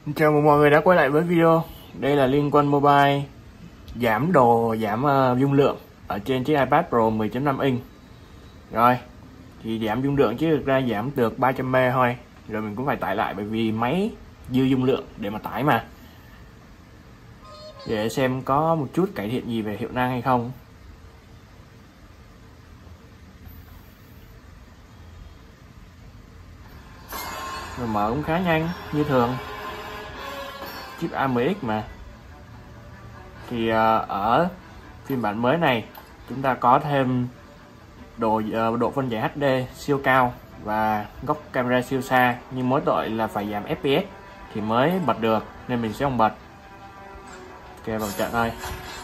Chào mừng mọi người đã quay lại với video. Đây là Liên Quân Mobile giảm đồ, giảm dung lượng ở trên chiếc iPad Pro 10.5 inch. Rồi, thì giảm dung lượng chứ thực ra giảm được 300 MB thôi. Rồi mình cũng phải tải lại bởi vì máy dư dung lượng để mà tải mà. Để xem có một chút cải thiện gì về hiệu năng hay không. Rồi mở cũng khá nhanh như thường. Chip A10X mà. Thì ở phiên bản mới này chúng ta có thêm độ phân giải HD siêu cao và góc camera siêu xa, nhưng mỗi tội là phải giảm FPS thì mới bật được, nên mình sẽ không bật. Ok, vào trận thôi.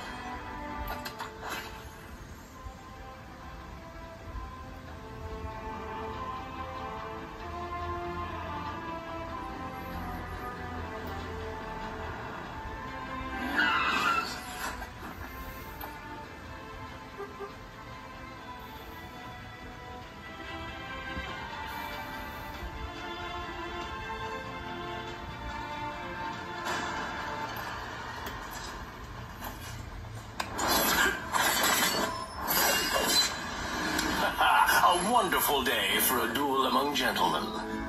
A wonderful day for a duel among gentlemen.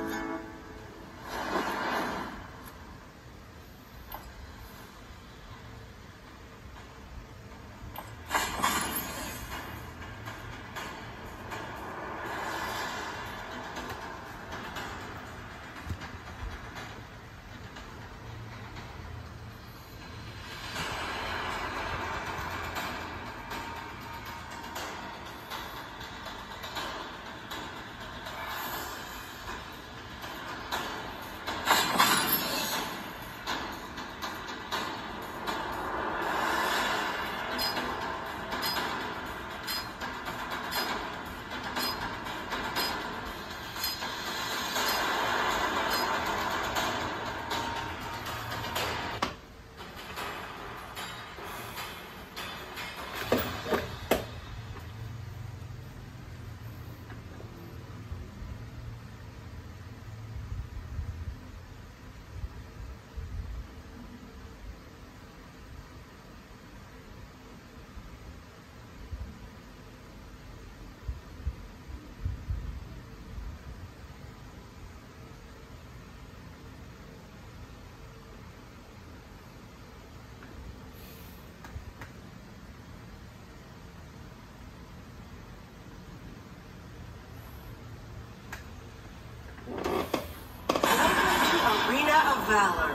Valor.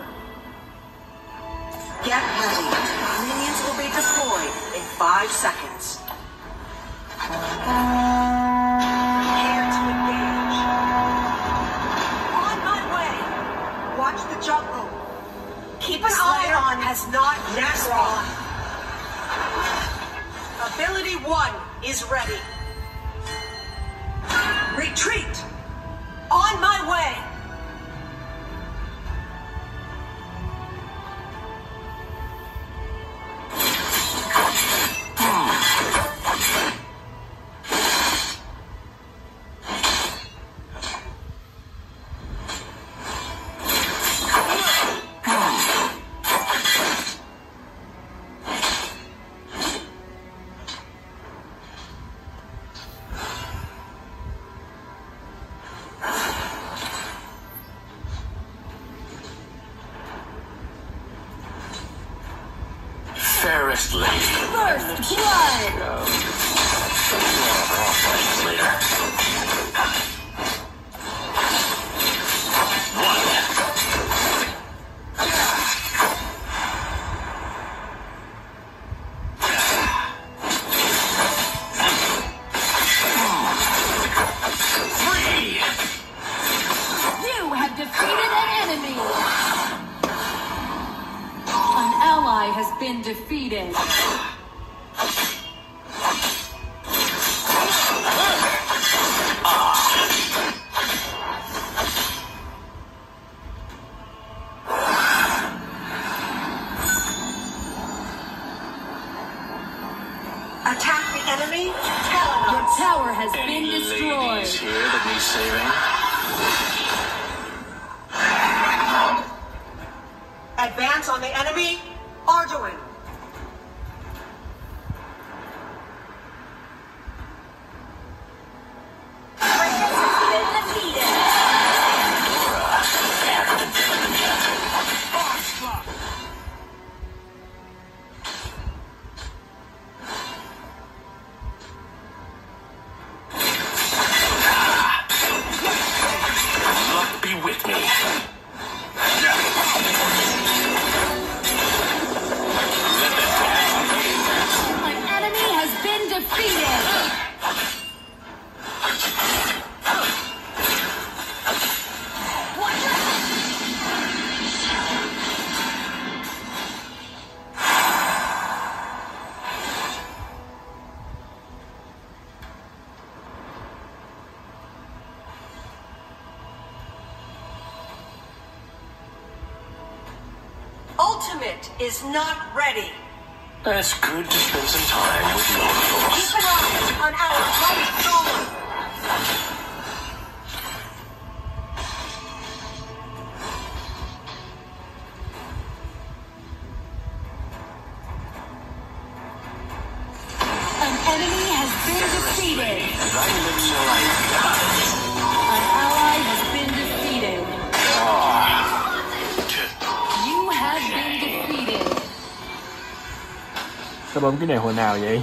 Get ready. Minions will be deployed in 5 seconds. Prepare to engage. On my way. Watch the jungle. Keep an eye on has not yet drawn. Ability 1 is ready. Retreat. On my way. Fairest lady. First blood. Later. You have defeated an enemy. An ally has been defeated. Attack the enemy. Your tower has been Any destroyed. ladies here that need saving? Advance on the enemy. Arduin. Ultimate is not ready. It's good to spend some time with your force. Keep an eye on our right shoulder. An enemy has been defeated. Thy lips are like An ally has been defeated. You have been defeated. Tao bấm cái này hồi nào vậy?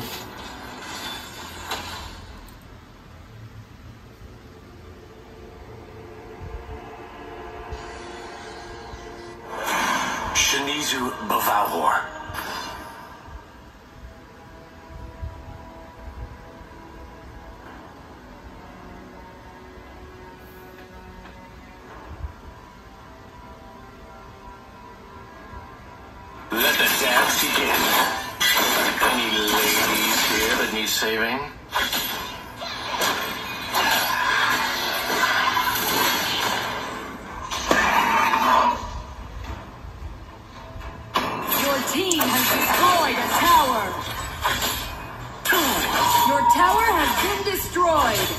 Shinizu Bavavor. Let the dance begin. Any ladies here that need saving? Your team has destroyed a tower. Your tower has been destroyed.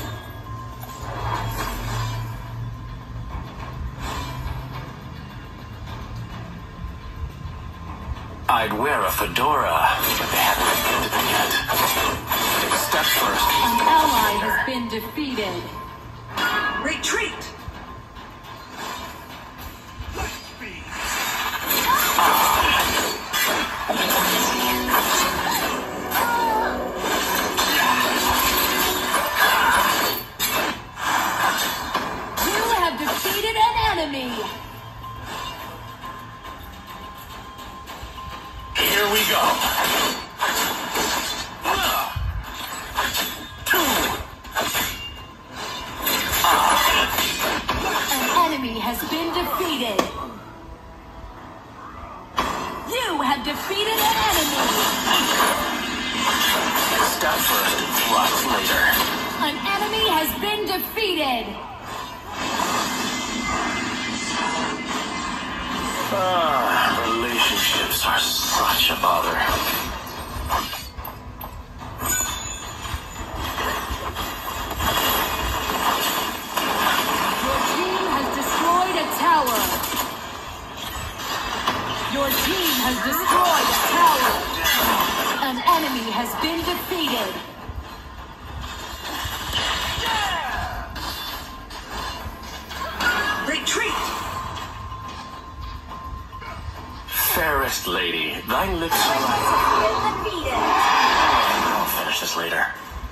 I'd wear a fedora, but they haven't invented it yet. Step first. An ally has been defeated. Retreat. You have defeated an enemy. Here we go. An enemy has been defeated. You have defeated an enemy. Step first, thrust later. An enemy has been defeated. Relationships are such a bother. Your team has destroyed a tower. Your team has destroyed a tower. An enemy has been defeated. Retreat. Fairest lady, thy lips are like... I'll finish this later.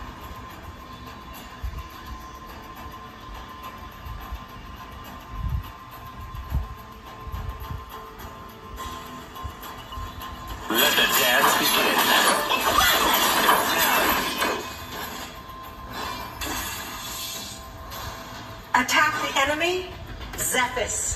Let the dance begin. Attack the enemy. Zephys.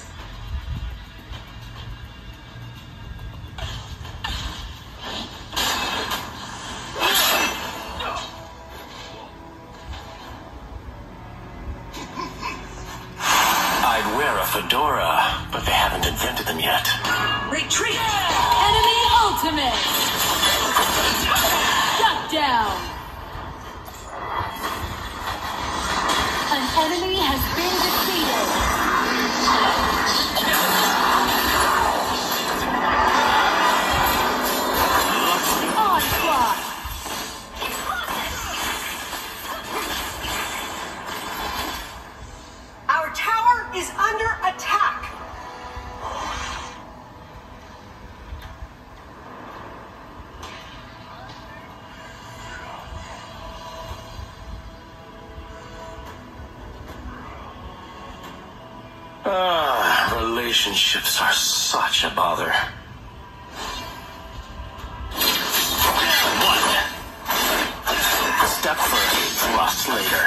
I'd wear a fedora, but they haven't invented them yet. Retreat. Enemy ultimate. Shut down. An enemy has been defeated. Relationships are such a bother. One step first, thrust later.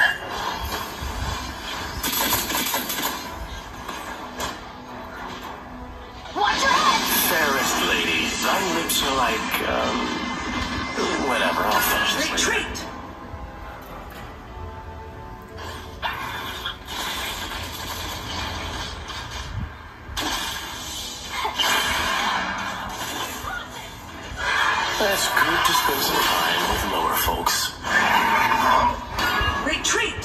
Watch your head! Fairest lady, thy lips are like, whatever, I'll finish this later. Retreat! It's good to spend some time with lower folks. Retreat!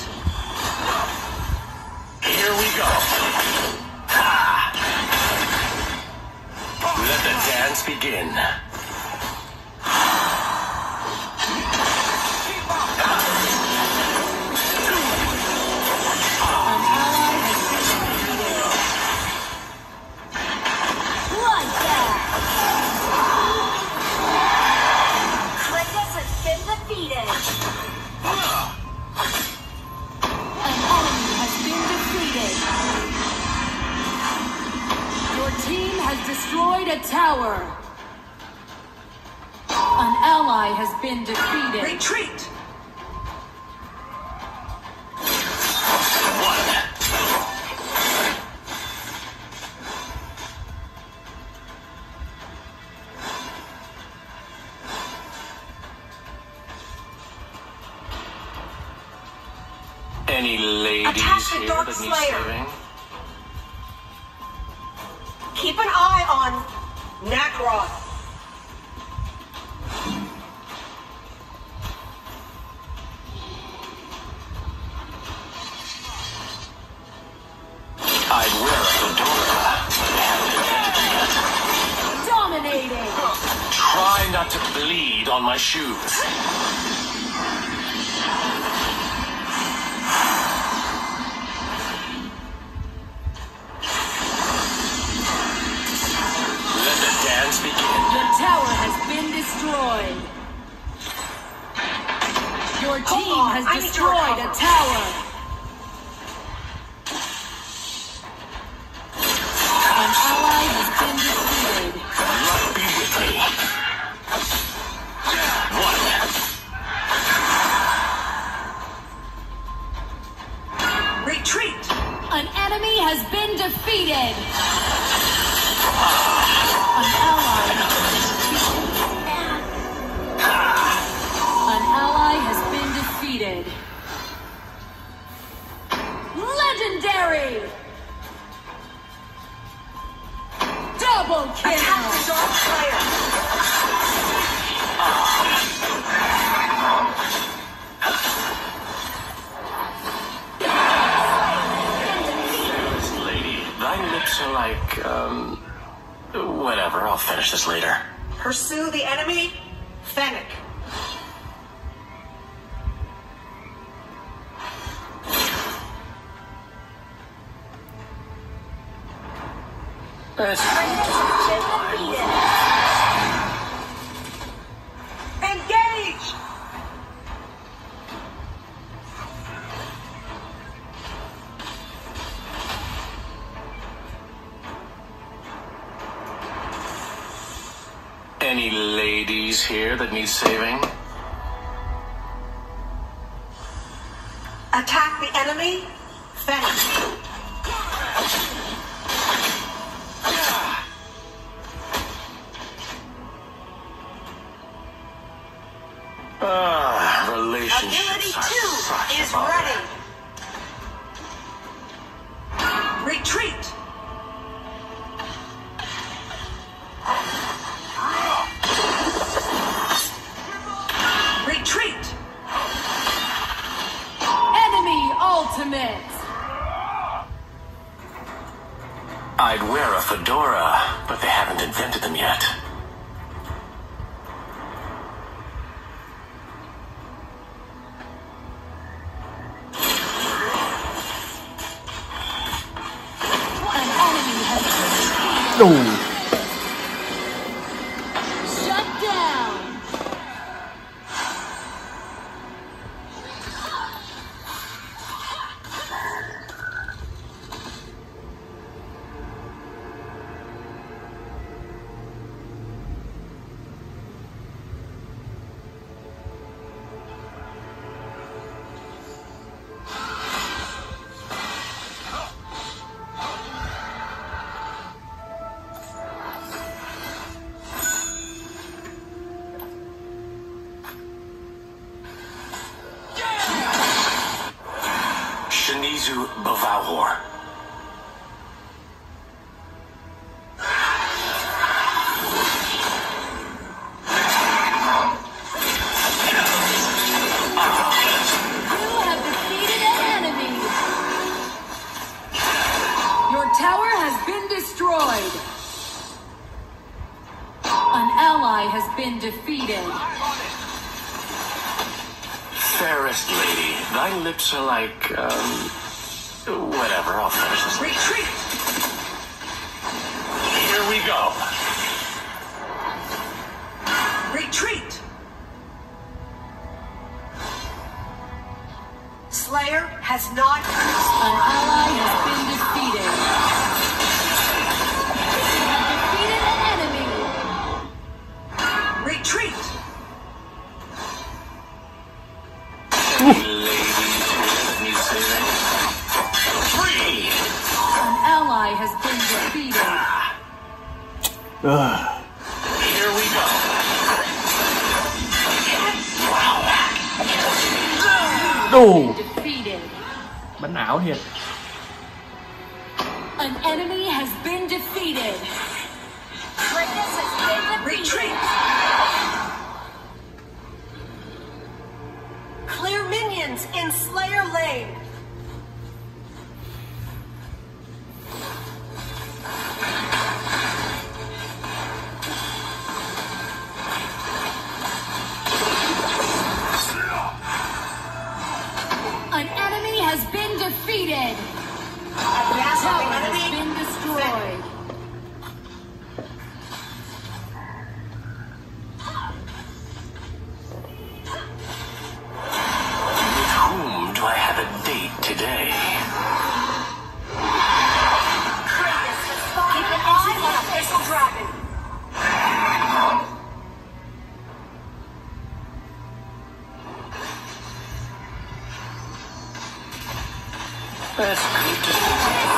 Here we go. Ha! Let the dance begin. Like that! Clickus has been defeated! An enemy has been defeated! Your team has destroyed a tower! An ally has been defeated! Retreat! One. Any ladies Attack the here Dark that need Slayer. saving? Keep an eye on Nacroth. I'd wear a fedora, but I haven't invented them yet. Dominating! Try not to bleed on my shoes. Let the dance begin. Your tower has been destroyed! Your team on, has I need to destroyed a recover. tower! An ally has been defeated! Luck be with me. One. Retreat! An enemy has been defeated! An ally has been defeated! Legendary! Double Attack the kill! Dark Slayer. Fairest lady, thy lips are like, whatever, I'll finish this later. Pursue the enemy. Fennec. It's Engage! Any ladies here that need saving? Attack the enemy. Fennec. Relationships Ability are 2 such is a bother. ready. Retreat! Retreat! Enemy ultimate! I'd wear a fedora, but they haven't invented them yet. An enemy has Đù. shut down! Shinizu Bavauhor. You have defeated an enemy. Your tower has been destroyed. An ally has been defeated. Fairest lady, thy lips are like, whatever, I'll finish this. Retreat! Here we go. Retreat! Slayer has not... An ally has been defeated. You have defeated an enemy. Retreat! Ladies, let me say that. Free! An ally has been defeated. Ugh. Here we go. Đù, Defeated. bánh ảo thiệt. An enemy has been defeated. Kratos has been defeated. Retreat! Clear minions in Slayer Lane! An enemy has been defeated. Advance on Tower the has enemy! been destroyed. With whom do I have a date today? Kratos has keep an eye on Abyssal Dragon! That's good to see.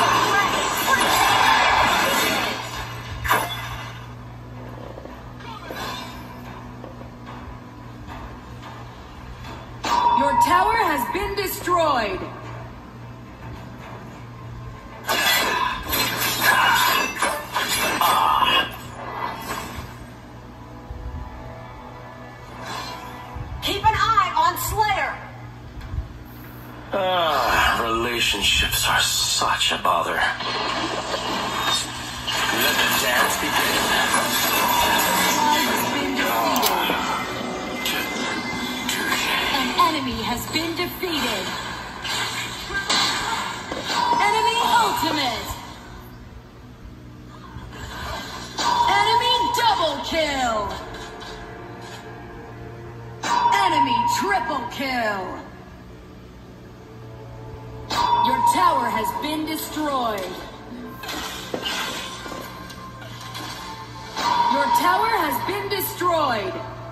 Your tower has been destroyed. Keep an eye on Slayer! Relationships are such a bother. Let the dance begin. An enemy has been defeated. Enemy ultimate. Enemy double kill. Enemy triple kill. Your tower has been destroyed. Your tower has been destroyed.